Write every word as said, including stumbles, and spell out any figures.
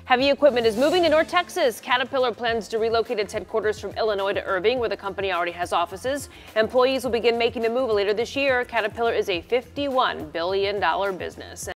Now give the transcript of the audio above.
Heavy equipment is moving to North Texas. Caterpillar plans to relocate its headquarters from Illinois to Irving, where the company already has offices. Employees will begin making the move later this year. Caterpillar is a fifty-one billion dollars business.